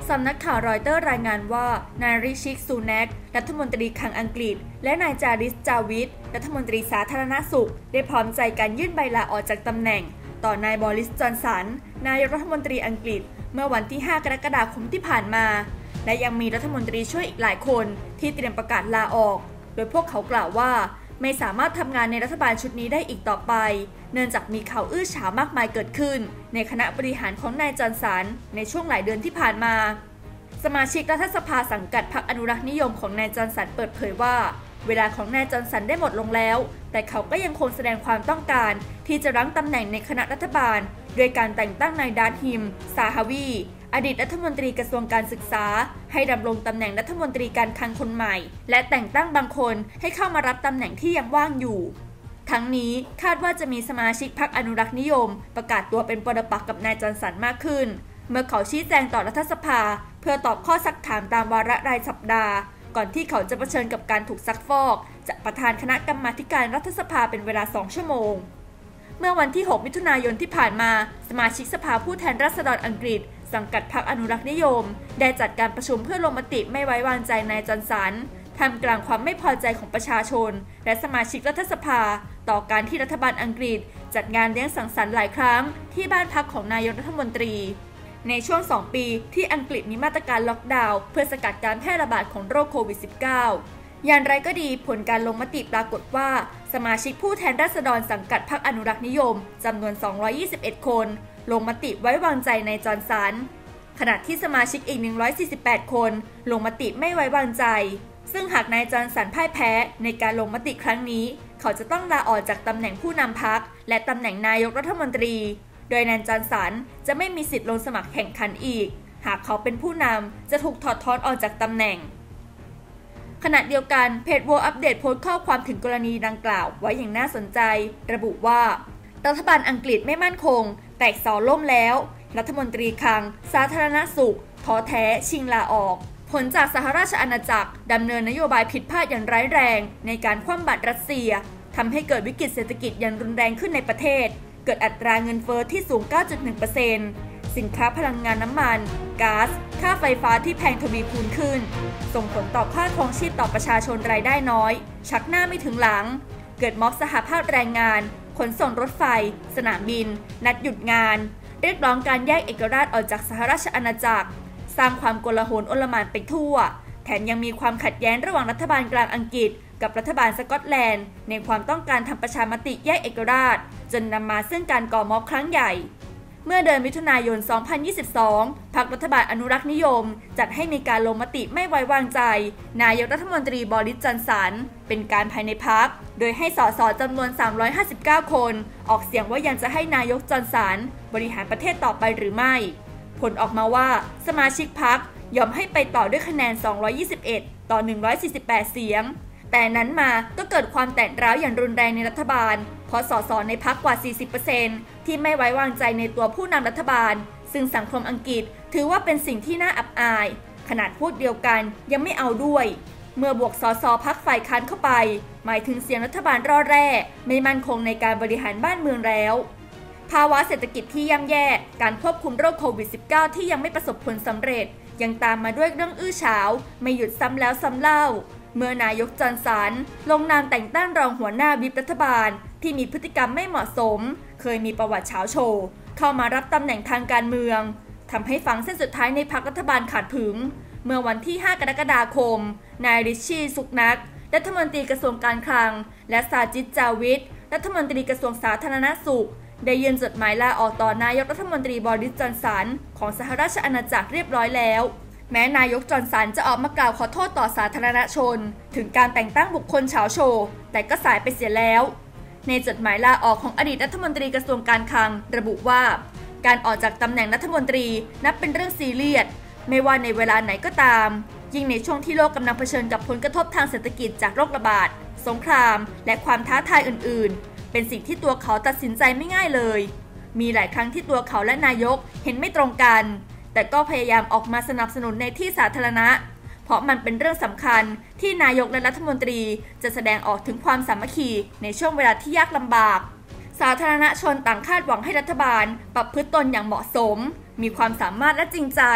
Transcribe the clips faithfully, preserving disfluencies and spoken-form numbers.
สำนักข่าวรอยเตอร์รายงานว่านายริชิ ซูแนกรัฐมนตรีคลังอังกฤษและนายจาริส จาวิดรัฐมนตรีสาธารณสุขได้พร้อมใจกันยื่นใบลาออกจากตำแหน่งต่อนายบอริส จอนสันนายกรัฐมนตรีอังกฤษเมื่อวันที่ห้ากรกฎาคมที่ผ่านมาและยังมีรัฐมนตรีช่วยอีกหลายคนที่เตรียมประกาศลาออกโดยพวกเขากล่าวว่าไม่สามารถทำงานในรัฐบาลชุดนี้ได้อีกต่อไปเนื่องจากมีข่าวอื้อฉาวมากมายเกิดขึ้นในคณะบริหารของนายจอนสันในช่วงหลายเดือนที่ผ่านมาสมาชิกรัฐสภาสังกัดพรรคอนุรักษ์นิยมของนายจอนสันเปิดเผยว่าเวลาของนายจอนสันได้หมดลงแล้วแต่เขาก็ยังคงแสดงความต้องการที่จะรั้งตำแหน่งในคณะรัฐบาลโดยการแต่งตั้งนายดาร์ฮิม ซาฮาวีอดีตรัฐมนตรีกระทรวงการศึกษาให้ดำรงตำแหน่งรัฐมนตรีการคลังคนใหม่และแต่งตั้งบางคนให้เข้ามารับตำแหน่งที่ยังว่างอยู่ทั้งนี้คาดว่าจะมีสมาชิกพรรคอนุรักษ์นิยมประกาศตัวเป็นปรปักษ์กับนายจอนสันมากขึ้นเมื่อเขาชี้แจงต่อรัฐสภาเพื่อตอบข้อซักถามตามวาระรายสัปดาห์ก่อนที่เขาจะเผชิญกับการถูกซักฟอกจากประธานคณะกรรมาการรัฐสภาเป็นเวลาสองชั่วโมงเมื่อวันที่หกมิถุนายนที่ผ่านมาสมาชิกสภาผู้แทนราษฎรอังกฤษสังกัดพรรคอนุรักษ์นิยมได้จัดการประชุมเพื่อลงมติไม่ไว้วางใจนายจอนสันท่ามกลางความไม่พอใจของประชาชนและสมาชิกรัฐสภาต่อการที่รัฐบาลอังกฤษจัดงานเลี้ยงสังสรรค์หลายครั้งที่บ้านพักของนายกรัฐมนตรีในช่วงสองปีที่อังกฤษมีมาตรการล็อกดาวน์เพื่อสกัดการแพร่ระบาดของโรคโควิด สิบเก้า อย่างไรก็ดีผลการลงมติปรากฏว่าสมาชิกผู้แทนราษฎรสังกัดพรรคอนุรักษ์นิยมจำนวนสองร้อยยี่สิบเอ็ดคนลงมติไว้วางใจนายจอนสันขณะที่สมาชิกอีกหนึ่งร้อยสี่สิบแปดคนลงมติไม่ไว้วางใจซึ่งหากนายจอนสันพ่ายแพ้ในการลงมติครั้งนี้เขาจะต้องลาออกจากตำแหน่งผู้นำพรรคและตำแหน่งนายกรัฐมนตรีโดยนายจอนสันจะไม่มีสิทธิ์ลงสมัครแข่งขันอีกหากเขาเป็นผู้นำจะถูกถอดถอนออกจากตำแหน่งขณะเดียวกันเพจ World Update โพสต์ข้อความถึงกรณีดังกล่าวไว้อย่างน่าสนใจระบุว่ารัฐบาลอังกฤษไม่มั่นคงแตกเสาล่มแล้วรัฐมนตรีคลังสาธารณสุขท้อแท้ชิงลาออกผลจากสหราชอาณาจักรดำเนินนโยบายผิดพลาดอย่างร้ายแรงในการคว่ำบาตรรัสเซียทำให้เกิดวิกฤตเศรษฐกิจอย่างรุนแรงขึ้นในประเทศเกิดอัตราเงินเฟ้อที่สูง เก้าจุดหนึ่งเปอร์เซ็นต์ สินค้าพลังงานน้ำมันก๊าซค่าไฟฟ้าที่แพงทวีคูณขึ้นส่งผลต่อค่าครองชีพต่อประชาชนรายได้น้อยชักหน้าไม่ถึงหลังเกิดม็อบสหภาพแรงงานขนส่งรถไฟสนามบินนัดหยุดงานเรียกร้องการแยกเอกราชออกจากสหราชอาณาจักรสร้างความโกลาหลโอลหม่านไปทั่วแถมยังมีความขัดแย้งระหว่างรัฐบาลกลางอังกฤษกับรัฐบาลสกอตแลนด์ในความต้องการทำประชามติแยกเอกราชจนนำมาซึ่งการก่อม็อบครั้งใหญ่เมื่อเดือนมิถุนายน สองพันยี่สิบสอง พรรครัฐบาลอนุรักษ์นิยมจัดให้มีการลงมติไม่ไว้วางใจนายกรัฐมนตรีบอริส จอนสันเป็นการภายในพรรคโดยให้สสจำนวนสามร้อยห้าสิบเก้าคนออกเสียงว่ายังจะให้นายกจอนสันบริหารประเทศต่อไปหรือไม่ผลออกมาว่าสมาชิกพรรคยอมให้ไปต่อด้วยคะแนนสองร้อยยี่สิบเอ็ดต่อหนึ่งร้อยสี่สิบแปดเสียงแต่นั้นมาก็เกิดความแตกร้าวอย่างรุนแรงในรัฐบาลเพราะสสในพรรคกว่า สี่สิบเปอร์เซ็นต์ ที่ไม่ไว้วางใจในตัวผู้นำรัฐบาลซึ่งสังคมอังกฤษถือว่าเป็นสิ่งที่น่าอับอายขนาดพวกเดียวกันยังไม่เอาด้วยเมื่อบวกสสพรรคฝ่ายค้านเข้าไปหมายถึงเสียงรัฐบาลร่อแร่ไม่มั่นคงในการบริหารบ้านเมืองแล้วภาวะเศรษฐกิจที่ย่ำแย่การควบคุมโรคโควิด สิบเก้า ที่ยังไม่ประสบผลสำเร็จยังตามมาด้วยเรื่องอื้อฉาวไม่หยุดซ้ำแล้วซ้ำเล่าเมื่อนายกจอนสันลงนามแต่งตั้งรองหัวหน้าวิปรัฐบาลที่มีพฤติกรรมไม่เหมาะสมเคยมีประวัติเฉาโชว์เข้ามารับตำแหน่งทางการเมืองทำให้ฝังเส้นสุดท้ายในพรรครัฐบาลขาดผึงเมื่อวันที่ห้ากรกฎาคมนายริชชี่ ซุนักรัฐมนตรีกระทรวงการคลังและซาจิด จาวิดรัฐมนตรีกระทรวงสาธารณสุขได้ยื่นจดหมายลาออกต่อนายกรัฐมนตรีบอริส จอนสันของสหราชอาณาจักรเรียบร้อยแล้วแม้นายกจอนสันจะออกมากล่าวขอโทษต่อสาธารณชนถึงการแต่งตั้งบุคคลเฉาโชว์แต่ก็สายไปเสียแล้วในจดหมายลาออกของอดีตรัฐมนตรีกระทรวงการคลังระบุว่าการออกจากตำแหน่งรัฐมนตรีนับเป็นเรื่องซีเรียสไม่ว่าในเวลาไหนก็ตามยิ่งในช่วงที่โลกกำลังเผชิญกับผลกระทบทางเศรษฐกิจจากโรคระบาดสงครามและความท้าทายอื่นๆเป็นสิ่งที่ตัวเขาตัดสินใจไม่ง่ายเลยมีหลายครั้งที่ตัวเขาและนายกเห็นไม่ตรงกันแต่ก็พยายามออกมาสนับสนุนในที่สาธารณะเพราะมันเป็นเรื่องสำคัญที่นายกและรัฐมนตรีจะแสดงออกถึงความสามัคคีในช่วงเวลาที่ยากลำบากสาธารณชนต่างคาดหวังให้รัฐบาลปรับพฤติตนอย่างเหมาะสมมีความสามารถและจริงใจ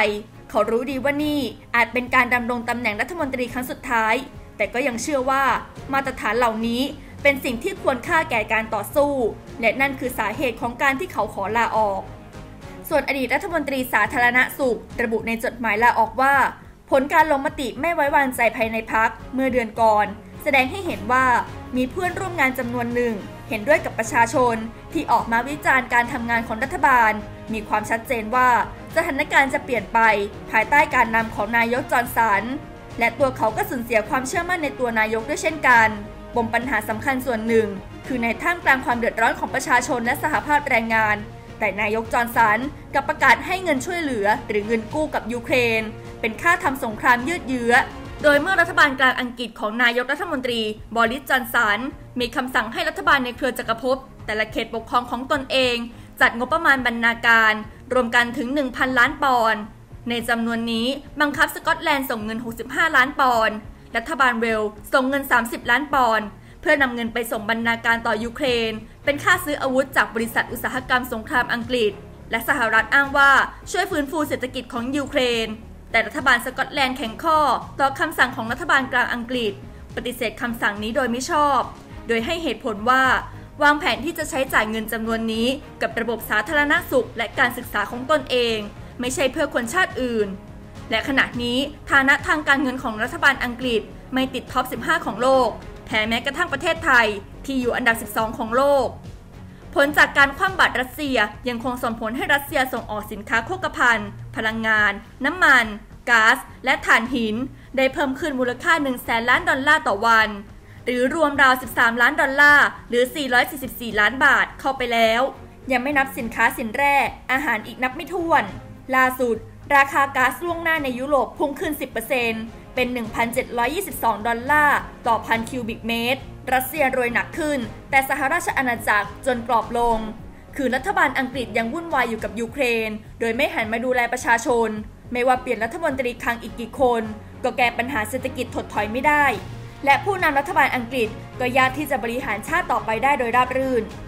เขารู้ดีว่านี่อาจเป็นการดำรงตำแหน่งรัฐมนตรีครั้งสุดท้ายแต่ก็ยังเชื่อว่ามาตรฐานเหล่านี้เป็นสิ่งที่ควรค่าแก่การต่อสู้และนั่นคือสาเหตุของการที่เขาขอลาออกส่วนอดีตรัฐมนตรีสาธารณสุขระบุในจดหมายลาออกว่าผลการลงมติไม่ไว้วางใจภายในพรรคเมื่อเดือนก่อนแสดงให้เห็นว่ามีเพื่อนร่วมงานจำนวนหนึ่งเห็นด้วยกับประชาชนที่ออกมาวิจารณ์การทำงานของรัฐบาลมีความชัดเจนว่าสถานการณ์จะเปลี่ยนไปภายใต้การนำของนายกจอห์นสันและตัวเขาก็สูญเสียความเชื่อมั่นในตัวนายกด้วยเช่นกันปมปัญหาสำคัญส่วนหนึ่งคือในท่ามกลางความเดือดร้อนของประชาชนและสหภาพแรงงานแต่นายกจอห์นสันกลับประกาศให้เงินช่วยเหลือหรือเงินกู้กับยูเครนเป็นค่าทำสงครามยืดเยื้อโดยเมื่อรัฐบาลกลางอังกฤษของนายกรัฐมนตรีบอริส จอนสันมีคำสั่งให้รัฐบาลในเครือจักรภพแต่ละเขตปกครองของตนเองจัดงบประมาณบรรณาการรวมกันถึง หนึ่งพัน ล้านปอนด์ในจำนวนนี้บังคับสกอตแลนด์ส่งเงินหกสิบห้าล้านปอนด์รัฐบาลเวลส์ส่งเงินสามสิบล้านปอนด์เพื่อนำเงินไปส่งบรรณาการต่อยูเครนเป็นค่าซื้ออาวุธจากบริษัทอุตสาหกรรมสงครามอังกฤษและสหรัฐอ้างว่าช่วยฟื้นฟูเศรษฐกิจของยูเครนแต่รัฐบาลสกอตแลนด์แข็งข้อต่อคำสั่งของรัฐบาลกลางอังกฤษปฏิเสธคำสั่งนี้โดยไม่ชอบโดยให้เหตุผลว่าวางแผนที่จะใช้จ่ายเงินจำนวนนี้กับระบบสาธารณสุขและการศึกษาของตนเองไม่ใช่เพื่อคนชาติอื่นและขณะนี้ฐานะทางการเงินของรัฐบาลอังกฤษไม่ติดท็อปสิบห้าของโลกแถมแม้กระทั่งประเทศไทยที่อยู่อันดับสิบสองของโลกผลจากการคว่ำบาตรรัสเซียยังคงส่งผลให้รัสเซียส่งออกสินค้าโภคภัณฑ์พลังงานน้ำมันก๊าซและถ่านหินได้เพิ่มขึ้นมูลค่า หนึ่งแสน ล้านดอลลาร์ต่อวันหรือรวมราวสิบสามล้านดอลลาร์หรือสี่ร้อยสี่สิบสี่ล้านบาทเข้าไปแล้วยังไม่นับสินค้าสินแร่อาหารอีกนับไม่ถ้วนล่าสุดราคาก๊าซล่วงหน้าในยุโรปพุ่งขึ้น สิบเปอร์เซ็นต์ เป็น หนึ่งพันเจ็ดร้อยยี่สิบสอง ดอลลาร์ต่อพันคิวบิกเมตรรัสเซียรวยหนักขึ้นแต่สหราชอาณาจักรจนกรอบลงคือรัฐบาลอังกฤษยังวุ่นวายอยู่กับยูเครนโดยไม่หันมาดูแลประชาชนไม่ว่าเปลี่ยนรัฐมนตรีคลังอีกกี่คนก็แก้ปัญหาเศรษฐกิจถดถอยไม่ได้และผู้นำรัฐบาลอังกฤษก็ยากที่จะบริหารชาติต่อไปได้โดยราบรื่น